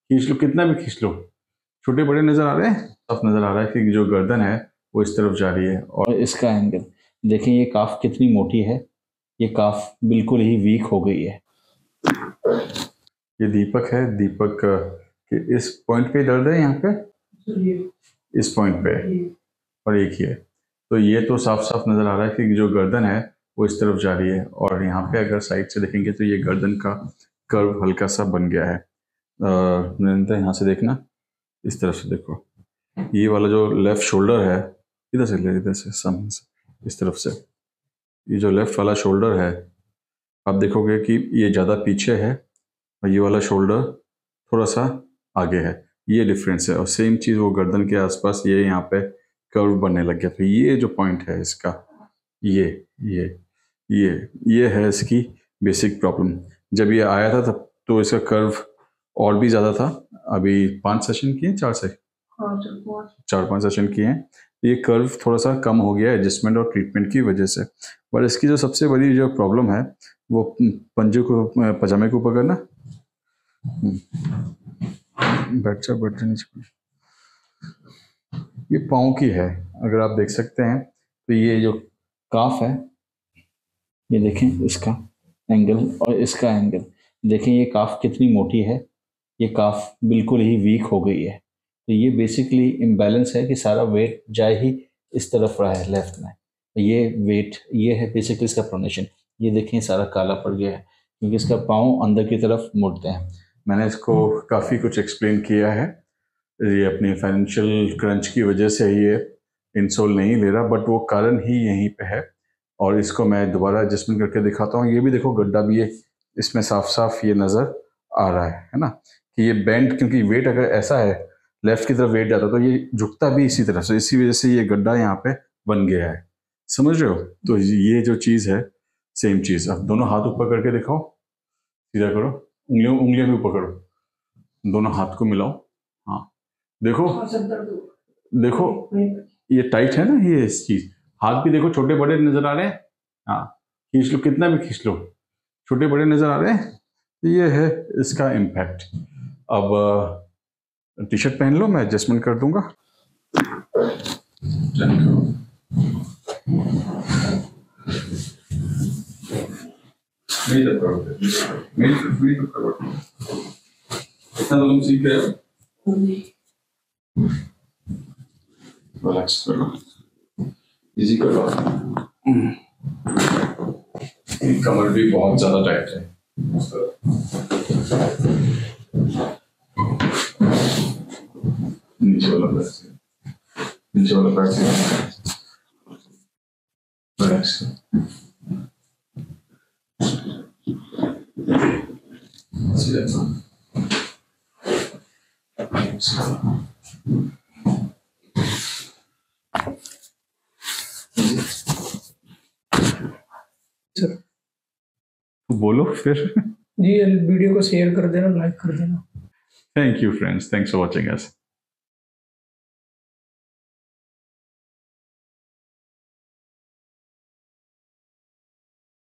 खींच लो, कितना भी खींच लो, छोटे बड़े नजर आ रहे हैं। साफ नजर आ रहा है कि जो गर्दन है वो इस तरफ जा रही है और इसका एंगल देखें, ये काफ कितनी मोटी है, ये काफ बिल्कुल ही वीक हो गई है। ये दीपक है, दीपक के इस पॉइंट पे दर्द है, यहाँ पे इस पॉइंट पे, और एक ही है। तो ये तो साफ साफ नजर आ रहा है कि जो गर्दन है वो इस तरफ जा रही है, और यहाँ पे अगर साइड से देखेंगे तो ये गर्दन का कर्व हल्का सा बन गया है। निरंतर यहाँ से देखना, इस तरफ से देखो, ये वाला जो लेफ्ट शोल्डर है, इधर से ले, इधर से सामने से, इस तरफ से, ये जो लेफ्ट वाला शोल्डर है, आप देखोगे कि ये ज़्यादा पीछे है और ये वाला शोल्डर थोड़ा सा आगे है। ये डिफरेंस है, और सेम चीज़ वो गर्दन के आसपास ये यहाँ पे कर्व बनने लग गया। तो ये जो पॉइंट है इसका, ये ये ये ये है इसकी बेसिक प्रॉब्लम। जब ये आया था तब तो इसका कर्व और भी ज़्यादा था। अभी 5 सेशन किए, 4 से 4-5 सेशन किए हैं, ये कर्व थोड़ा सा कम हो गया एडजस्टमेंट और ट्रीटमेंट की वजह से। पर इसकी जो सबसे बड़ी जो प्रॉब्लम है वो पंजे को, पजामे को पकड़ना, बैठ जा नीचे, ये पाँव की है। अगर आप देख सकते हैं तो ये जो काफ है, ये देखें इसका एंगल और इसका एंगल देखें, ये काफ कितनी मोटी है, ये काफ बिल्कुल ही वीक हो गई है। तो ये बेसिकली इम्बैलेंस है कि सारा वेट जाए ही इस तरफ रहा है लेफ्ट में। ये वेट, ये है बेसिकली इसका प्रोनेशन। ये देखें सारा काला पड़ गया है क्योंकि इसका पाँव अंदर की तरफ मुड़ते हैं। मैंने इसको काफ़ी कुछ एक्सप्लेन किया है, ये अपनी फाइनेंशियल क्रंच की वजह से ये इंसोल नहीं ले रहा, बट वो कारण ही यहीं पे है। और इसको मैं दोबारा एडजस्टमेंट करके दिखाता हूँ। ये भी देखो गड्ढा भी है इसमें, साफ साफ ये नज़र आ रहा है ना, कि ये बेंड, क्योंकि वेट अगर ऐसा है लेफ्ट की तरफ वेट जाता तो ये झुकता भी इसी तरह से, इसी वजह से ये गड्ढा यहाँ पे बन गया है। समझ रहे हो? तो ये जो चीज़ है, सेम चीज़। अब दोनों हाथ ऊपर करके दिखाओ, सीधा करो, उंगलियों उंगलियां भी ऊपर करो, दोनों हाथ को मिलाओ। हाँ देखो, देखो ये टाइट है ना, ये इस चीज, हाथ भी देखो छोटे बड़े नजर आ रहे हैं। हाँ खींच लो, कितना भी खींच लो, छोटे बड़े नजर आ रहे हैं। ये है इसका इम्पैक्ट। अब टी शर्ट पहन लो, मैं एडजस्टमेंट कर दूंगा। कितना तुम सीख रहे हो? रिलैक्स करो, इजी करो। कमर भी बहुत ज्यादा टाइट है। नीचे वाला पैर से, नीचे वाला पैर से रिलैक्स करो। सर बोलो फिर। जी, वीडियो को शेयर कर देना, लाइक कर देना। Thank you friends, thanks for watching us.